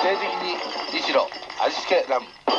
定的に日露味付けラム。